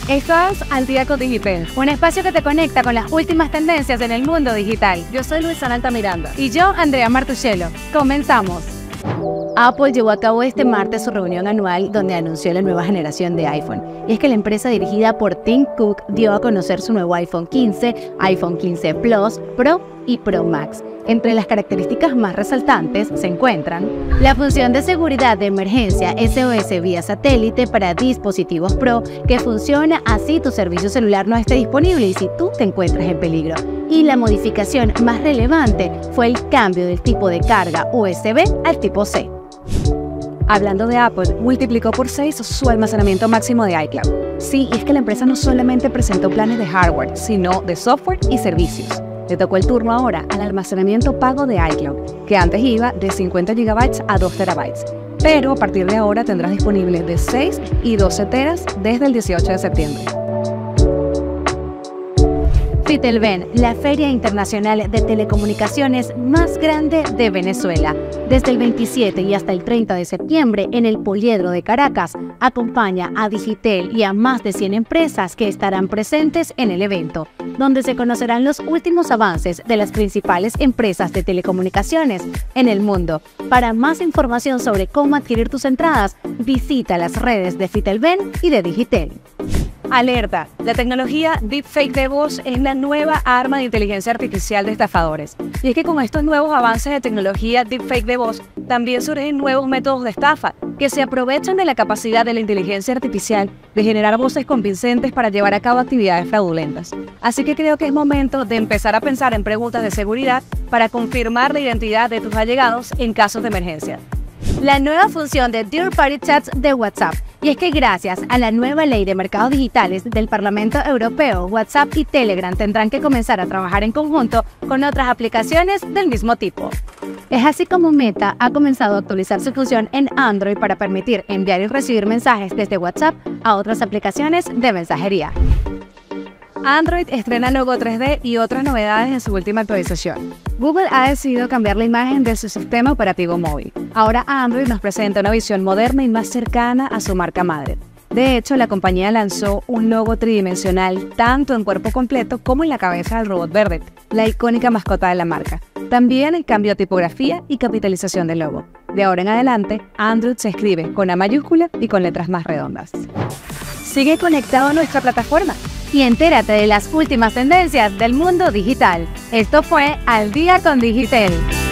Esto es Al Día con Digital, Un espacio que te conecta con las últimas tendencias en el mundo digital. Yo soy Luisa Altamiranda. Y yo, Andrea Martuchello. Comenzamos. Apple llevó a cabo este martes su reunión anual donde anunció la nueva generación de iPhone. Y es que la empresa dirigida por Tim Cook dio a conocer su nuevo iPhone 15, iPhone 15 Plus, Pro y Pro Max. Entre las características más resaltantes se encuentran la función de seguridad de emergencia SOS vía satélite para dispositivos Pro, que funciona así tu servicio celular no esté disponible y si tú te encuentras en peligro. Y la modificación más relevante fue el cambio del tipo de carga USB al tipo C. Hablando de Apple, multiplicó por 6 su almacenamiento máximo de iCloud. Sí, y es que la empresa no solamente presentó planes de hardware, sino de software y servicios. Le tocó el turno ahora al almacenamiento pago de iCloud, que antes iba de 50 GB a 2 TB. Pero a partir de ahora tendrás disponibles de 6 y 12 teras desde el 18 de septiembre. FITELVEN, la feria internacional de telecomunicaciones más grande de Venezuela. Desde el 27 y hasta el 30 de septiembre en el Poliedro de Caracas, acompaña a Digitel y a más de 100 empresas que estarán presentes en el evento, donde se conocerán los últimos avances de las principales empresas de telecomunicaciones en el mundo. Para más información sobre cómo adquirir tus entradas, visita las redes de FITELVEN y de Digitel. Alerta, la tecnología Deepfake de voz es la nueva arma de inteligencia artificial de estafadores. Y es que con estos nuevos avances de tecnología Deepfake de voz, también surgen nuevos métodos de estafa que se aprovechan de la capacidad de la inteligencia artificial de generar voces convincentes para llevar a cabo actividades fraudulentas. Así que creo que es momento de empezar a pensar en preguntas de seguridad para confirmar la identidad de tus allegados en casos de emergencia. La nueva función de Third Party Chats de WhatsApp. Y es que gracias a la nueva ley de mercados digitales del Parlamento Europeo, WhatsApp y Telegram tendrán que comenzar a trabajar en conjunto con otras aplicaciones del mismo tipo. Es así como Meta ha comenzado a actualizar su función en Android para permitir enviar y recibir mensajes desde WhatsApp a otras aplicaciones de mensajería. Android estrena logo 3D y otras novedades en su última actualización. Google ha decidido cambiar la imagen de su sistema operativo móvil. Ahora Android nos presenta una visión moderna y más cercana a su marca madre. De hecho, la compañía lanzó un logo tridimensional tanto en cuerpo completo como en la cabeza del robot verde, la icónica mascota de la marca. También cambió tipografía y capitalización del logo. De ahora en adelante, Android se escribe con A mayúscula y con letras más redondas. Sigue conectado a nuestra plataforma y entérate de las últimas tendencias del mundo digital. Esto fue Al Día con Digital.